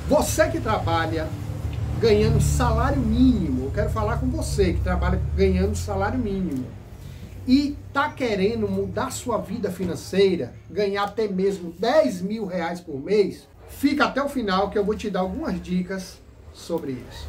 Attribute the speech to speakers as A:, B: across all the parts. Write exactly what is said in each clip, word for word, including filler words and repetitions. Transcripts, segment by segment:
A: Você que trabalha ganhando salário mínimo, eu quero falar com você que trabalha ganhando salário mínimo e tá querendo mudar sua vida financeira, ganhar até mesmo dez mil reais por mês, fica até o final que eu vou te dar algumas dicas sobre isso.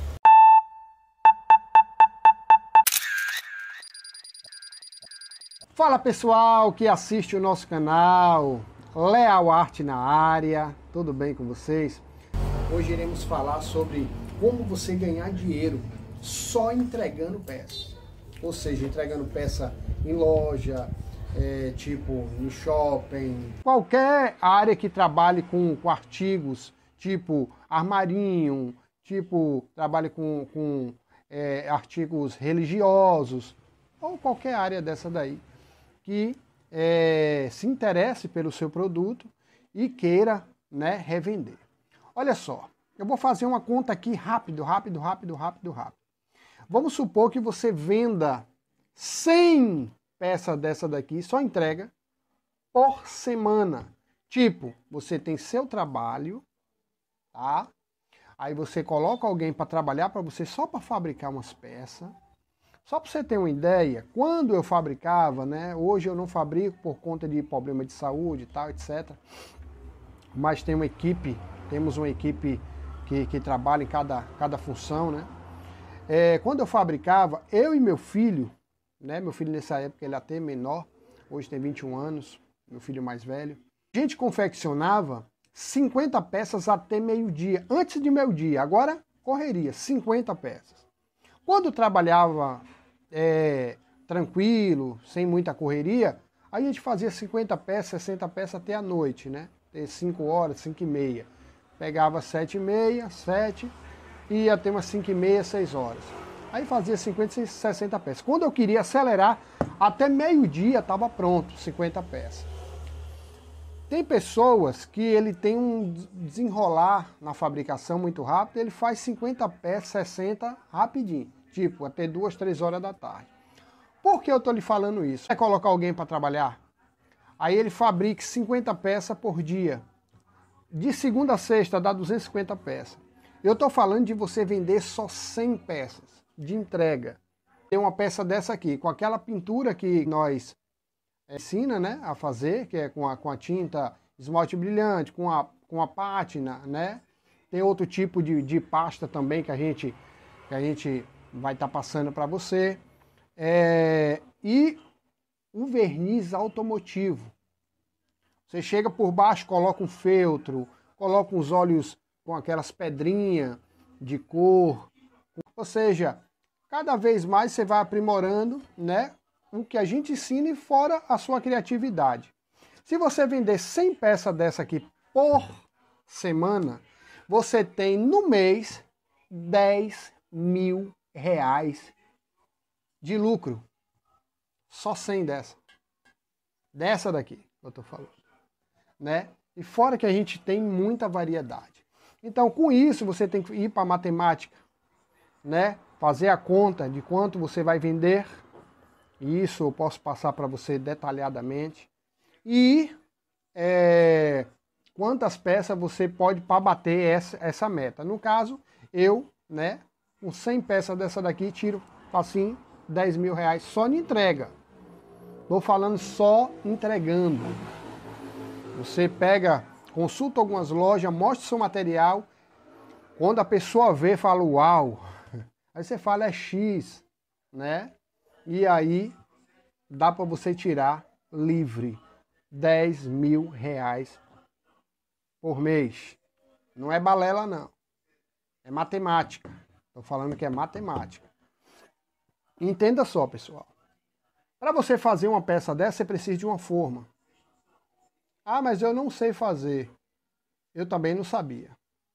A: Fala pessoal que assiste o nosso canal, Leal Arte na área, tudo bem com vocês? Hoje iremos falar sobre como você ganhar dinheiro só entregando peças. Ou seja, entregando peça em loja, é, tipo em shopping, qualquer área que trabalhe com, com artigos, tipo armarinho, tipo trabalhe com, com é, artigos religiosos, ou qualquer área dessa daí, que é, se interesse pelo seu produto e queira, né, revender. Olha só, eu vou fazer uma conta aqui rápido, rápido, rápido, rápido, rápido. Vamos supor que você venda cem peças dessa daqui, só entrega, por semana. Tipo, você tem seu trabalho, tá? Aí você coloca alguém para trabalhar para você só para fabricar umas peças. Só para você ter uma ideia, quando eu fabricava, né? Hoje eu não fabrico por conta de problema de saúde e tal, etcétera. Mas tem uma equipe, temos uma equipe que, que trabalha em cada, cada função, né? É, quando eu fabricava, eu e meu filho, né? Meu filho nessa época ele até menor, hoje tem vinte e um anos, meu filho mais velho. A gente confeccionava cinquenta peças até meio-dia, antes de meio-dia, agora correria, cinquenta peças. Quando trabalhava é, tranquilo, sem muita correria, a gente fazia cinquenta peças, sessenta peças até a noite, né? cinco horas, cinco e meia. Pegava sete e meia, sete, e ia ter umas cinco e meia, seis horas. Aí fazia cinquenta, sessenta peças. Quando eu queria acelerar, até meio-dia estava pronto, cinquenta peças. Tem pessoas que ele tem um desenrolar na fabricação muito rápido, ele faz cinquenta peças, sessenta rapidinho, tipo até duas, três horas da tarde. Por que eu estou lhe falando isso? É colocar alguém para trabalhar? Aí ele fabrica cinquenta peças por dia. De segunda a sexta dá duzentas e cinquenta peças. Eu estou falando de você vender só cem peças de entrega. Tem uma peça dessa aqui, com aquela pintura que nós ensina, né, a fazer, que é com a, com a tinta esmalte brilhante, com a, com a pátina, né? Tem outro tipo de, de pasta também que a gente, que a gente vai estar tá passando para você. É, e o verniz automotivo. Você chega por baixo, coloca um feltro, coloca uns óleos com aquelas pedrinhas de cor. Ou seja, cada vez mais você vai aprimorando, né, o que a gente ensina e fora a sua criatividade. Se você vender cem peças dessa aqui por semana, você tem no mês dez mil reais de lucro. Só cem dessa. Dessa daqui que eu tô falando, né? E fora que a gente tem muita variedade. Então, com isso, você tem que ir para a matemática, né? Fazer a conta de quanto você vai vender. Isso eu posso passar para você detalhadamente. E é, quantas peças você pode para bater essa, essa meta. No caso, eu, né, com cem peças dessa daqui, tiro assim dez mil reais só de entrega. Estou falando só entregando. Você pega, consulta algumas lojas, mostra o seu material. Quando a pessoa vê, fala, uau. Aí você fala, é X, né? E aí dá para você tirar livre dez mil reais por mês. Não é balela, não. É matemática. Estou falando que é matemática. Entenda só, pessoal. Para você fazer uma peça dessa, você precisa de uma forma. Ah, mas eu não sei fazer. Eu também não sabia.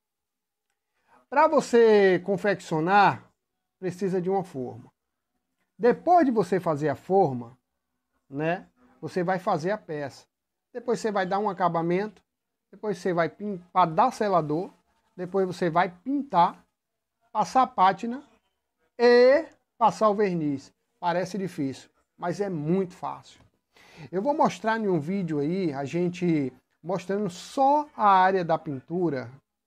A: Para você confeccionar, precisa de uma forma. Depois de você fazer a forma, né, você vai fazer a peça. Depois você vai dar um acabamento. Depois você vai pintar, dar selador. Depois você vai pintar, passar a pátina e passar o verniz. Parece difícil, mas é muito fácil. Eu vou mostrar em um vídeo aí, a gente mostrando só a área da pintura,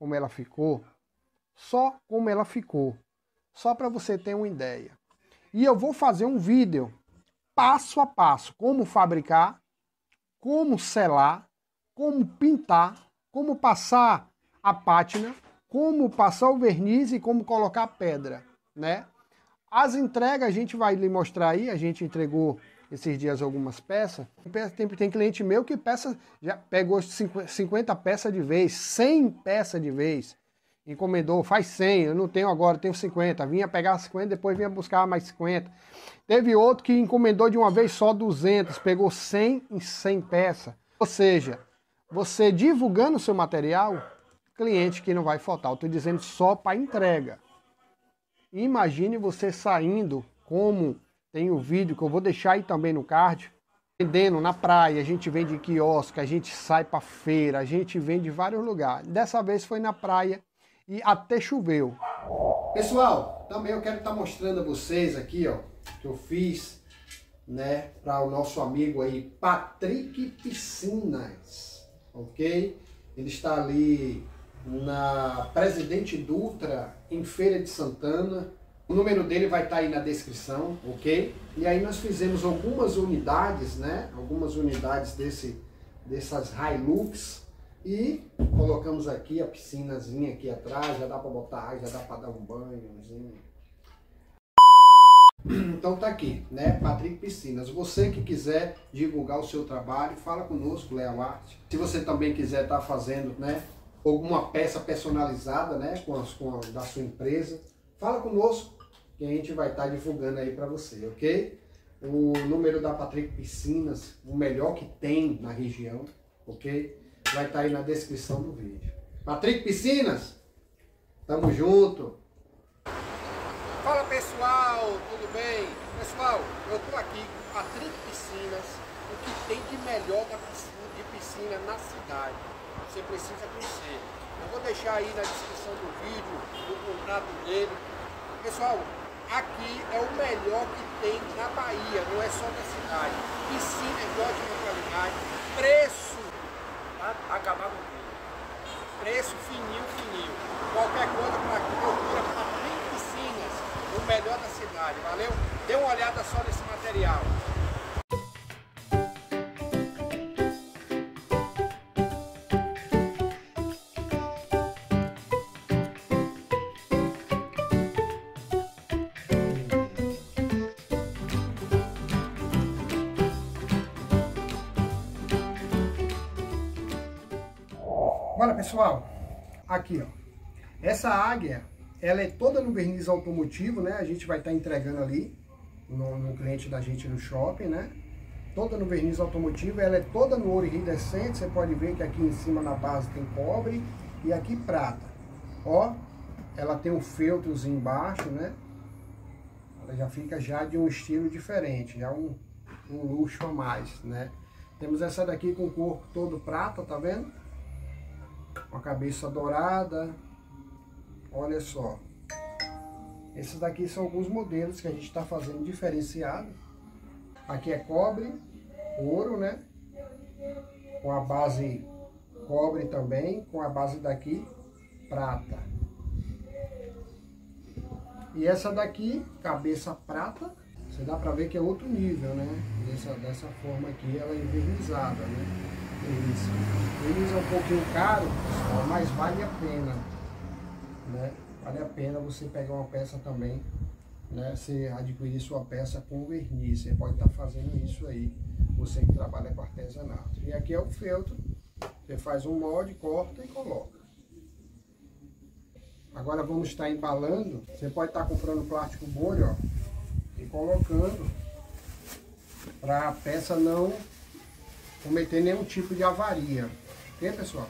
A: como ela ficou, só como ela ficou, só para você ter uma ideia. E eu vou fazer um vídeo passo a passo, como fabricar, como selar, como pintar, como passar a pátina, como passar o verniz e como colocar pedra, né? As entregas a gente vai lhe mostrar aí, a gente entregou esses dias algumas peças. Tem, tem cliente meu que peça, já pegou cinquenta peças de vez, cem peças de vez. Encomendou, faz cem, eu não tenho agora, tenho cinquenta. Vinha pegar cinquenta, depois vinha buscar mais cinquenta. Teve outro que encomendou de uma vez só duzentas, pegou cem em cem peças. Ou seja, você divulgando o seu material, cliente que não vai faltar. Eu estou dizendo só para entrega. Imagine você saindo, como tem o vídeo que eu vou deixar aí também no card, vendendo na praia, a gente vende em quiosque, a gente sai para feira, a gente vende em vários lugares. Dessa vez foi na praia e até choveu. Pessoal, também eu quero estar mostrando a vocês aqui, ó, que eu fiz, né, para o nosso amigo aí, Patrick Piscinas, ok? Ele está ali na Presidente Dutra, em Feira de Santana. O número dele vai estar aí na descrição, ok? E aí nós fizemos algumas unidades, né? Algumas unidades desse, dessas Hilux e colocamos aqui a piscinazinha aqui atrás, já dá para botar, já dá para dar um banhozinho. Então tá aqui, né? Patrick Piscinas. Você que quiser divulgar o seu trabalho, fala conosco, Leal Arte. Se você também quiser estar fazendo, né, alguma peça personalizada, né, com, as, com a da sua empresa, fala conosco que a gente vai estar divulgando aí para você, ok? O número da Patrick Piscinas, o melhor que tem na região, ok? Vai estar aí na descrição do vídeo. Patrick Piscinas, tamo junto! Fala pessoal, tudo bem? Pessoal, eu tô aqui com Patrick Piscinas, o que tem de melhor da piscina, de piscina na cidade. Você precisa conhecer. Eu vou deixar aí na descrição do vídeo o contrato dele. Pessoal, aqui é o melhor que tem na Bahia, não é só da cidade. Piscina de ótima qualidade, preço, tá? Acabar com tudo. Preço fininho, fininho. Qualquer coisa para aqui, procura Patrick Piscinas, o melhor da cidade, valeu? Dê uma olhada só nesse material. Olha pessoal, aqui ó, essa águia, ela é toda no verniz automotivo, né? A gente vai estar entregando ali no, no cliente da gente no shopping, né? Toda no verniz automotivo, ela é toda no ouro iridescente. Você pode ver que aqui em cima na base tem cobre e aqui prata. Ó, ela tem um feltrozinho embaixo, né? Ela já fica já de um estilo diferente, já um, um luxo a mais, né? Temos essa daqui com o corpo todo prata, tá vendo? Uma cabeça dourada, olha só. Esses daqui são alguns modelos que a gente está fazendo diferenciado. Aqui é cobre, ouro, né? Com a base cobre também, com a base daqui prata. E essa daqui, cabeça prata, você dá pra ver que é outro nível, né? Dessa, dessa forma aqui, ela é envernizada, né? O verniz é um pouquinho caro, pessoal, mas vale a pena, né? Vale a pena você pegar uma peça também, né? Você adquirir sua peça com verniz. Você pode estar fazendo isso aí, você que trabalha com artesanato. E aqui é o feltro, você faz um molde, corta e coloca. Agora vamos estar embalando. Você pode estar comprando plástico bolha, ó, e colocando para a peça não cometer nenhum tipo de avaria, ok pessoal?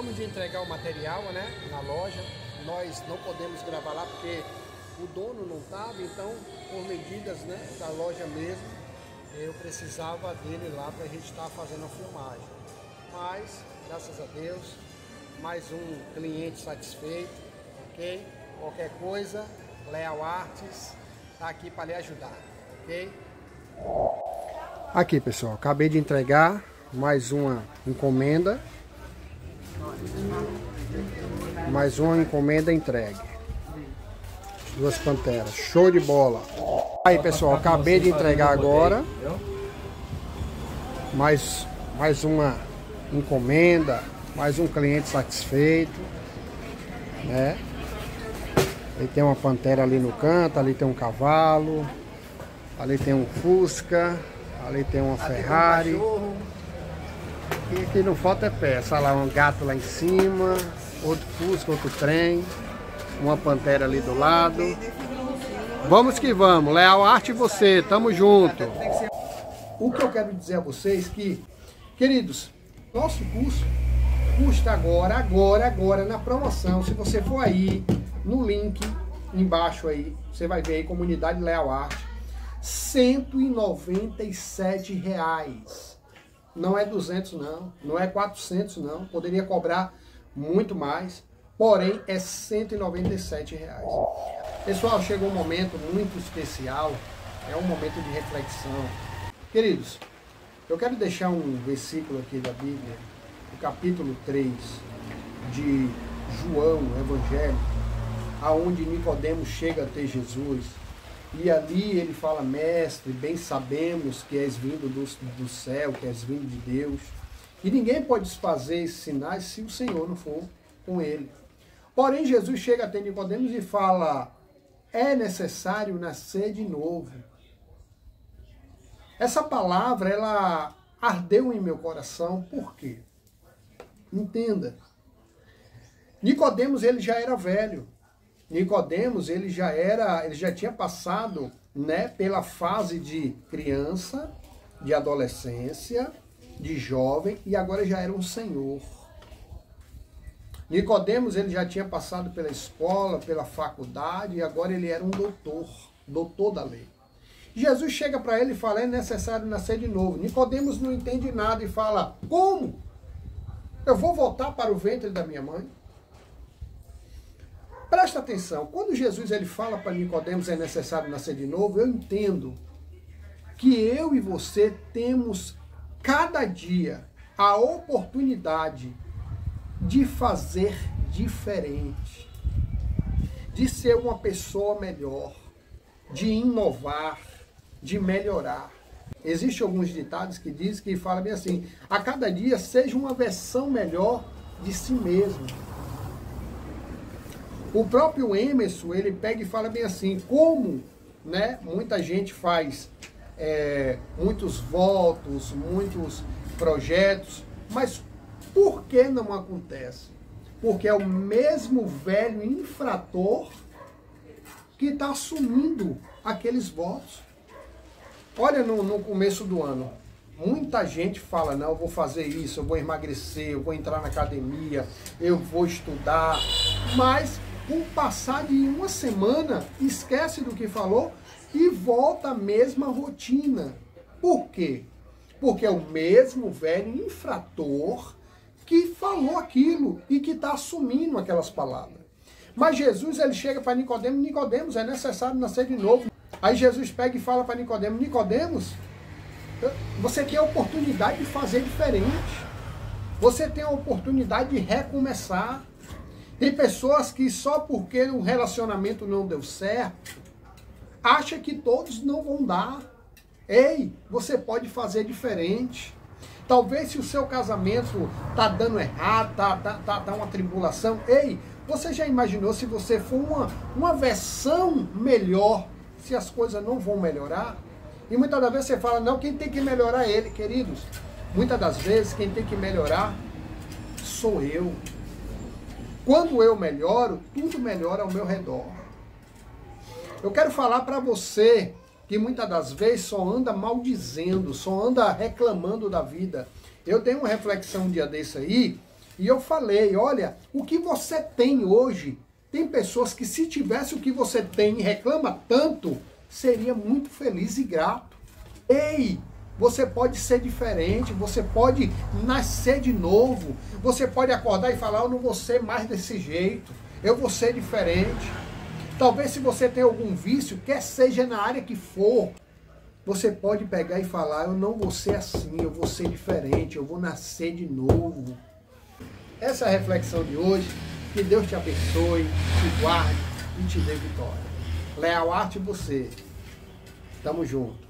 A: acabamos de entregar o material, né, na loja. Nós não podemos gravar lá porque o dono não estava, então, por medidas, né, da loja mesmo, eu precisava dele lá para a gente estar fazendo a filmagem. Mas, graças a Deus, mais um cliente satisfeito, ok? Qualquer coisa, Leal Artes está aqui para lhe ajudar, ok? Aqui, pessoal, acabei de entregar mais uma encomenda. Mais uma encomenda entregue. Duas panteras. Show de bola. Aí, pessoal, acabei de entregar agora. Mais, mais uma encomenda. Mais um cliente satisfeito. Né? Aí tem uma pantera ali no canto. Ali tem um cavalo. Ali tem um Fusca. Ali tem uma Ferrari. E aqui não falta é peça. Olha lá, um gato lá em cima. Outro Fusca, outro trem. Uma pantera ali do lado. Vamos que vamos. Leal Arte e você. Tamo junto. O que eu quero dizer a vocês que, queridos, nosso curso custa agora, agora, agora, na promoção. Se você for aí, no link embaixo aí, você vai ver aí, Comunidade Leal Arte. cento e noventa e sete reais. Não é duzentos não, não é quatrocentos não, poderia cobrar muito mais, porém é cento e noventa e sete reais. Pessoal, chegou um momento muito especial, é um momento de reflexão. Queridos, eu quero deixar um versículo aqui da Bíblia, o capítulo três de João, Evangelho, aonde Nicodemos chega até Jesus. E ali ele fala, mestre, bem sabemos que és vindo do, do céu, que és vindo de Deus. E ninguém pode fazer esses sinais se o Senhor não for com ele. Porém, Jesus chega até Nicodemos e fala, é necessário nascer de novo. Essa palavra, ela ardeu em meu coração, por quê? Entenda. Nicodemos, ele já era velho. Nicodemos, ele já era, ele já tinha passado, né, pela fase de criança, de adolescência, de jovem, e agora já era um senhor. Nicodemos, ele já tinha passado pela escola, pela faculdade, e agora ele era um doutor, doutor da lei. Jesus chega para ele e fala, é necessário nascer de novo. Nicodemos não entende nada e fala, como? Eu vou voltar para o ventre da minha mãe? Presta atenção, quando Jesus ele fala para Nicodemos é necessário nascer de novo, eu entendo que eu e você temos cada dia a oportunidade de fazer diferente, de ser uma pessoa melhor, de inovar, de melhorar. Existem alguns ditados que dizem que falam bem assim, a cada dia seja uma versão melhor de si mesmo. O próprio Emerson, ele pega e fala bem assim, como, né, muita gente faz é, muitos votos, muitos projetos, mas por que não acontece? Porque é o mesmo velho infrator que está assumindo aqueles votos. Olha, no, no começo do ano, muita gente fala, não, eu vou fazer isso, eu vou emagrecer, eu vou entrar na academia, eu vou estudar, mas com o passar de uma semana, esquece do que falou e volta à mesma rotina. Por quê? Porque é o mesmo velho infrator que falou aquilo e que está assumindo aquelas palavras. Mas Jesus, ele chega para Nicodemos, Nicodemos, é necessário nascer de novo. Aí Jesus pega e fala para Nicodemos, Nicodemos, você tem a oportunidade de fazer diferente. Você tem a oportunidade de recomeçar. Tem pessoas que só porque o relacionamento não deu certo, acha que todos não vão dar. Ei, você pode fazer diferente. Talvez se o seu casamento tá dando errado, tá, tá, tá, tá uma tribulação, ei, você já imaginou se você for uma, uma versão melhor, se as coisas não vão melhorar? E muitas das vezes você fala, não, quem tem que melhorar é ele, queridos. Muitas das vezes quem tem que melhorar sou eu. Quando eu melhoro, tudo melhora ao meu redor. Eu quero falar para você que muitas das vezes só anda maldizendo, só anda reclamando da vida. Eu tenho uma reflexão um dia desse aí, E eu falei, olha, o que você tem hoje, tem pessoas que se tivesse o que você tem e reclama tanto, seria muito feliz e grato. Ei, você pode ser diferente, você pode nascer de novo, você pode acordar e falar, eu não vou ser mais desse jeito, eu vou ser diferente. Talvez se você tem algum vício, quer seja na área que for, você pode pegar e falar, eu não vou ser assim, eu vou ser diferente, eu vou nascer de novo. Essa é a reflexão de hoje. Que Deus te abençoe, te guarde e te dê vitória. Leal Arte você. Tamo junto.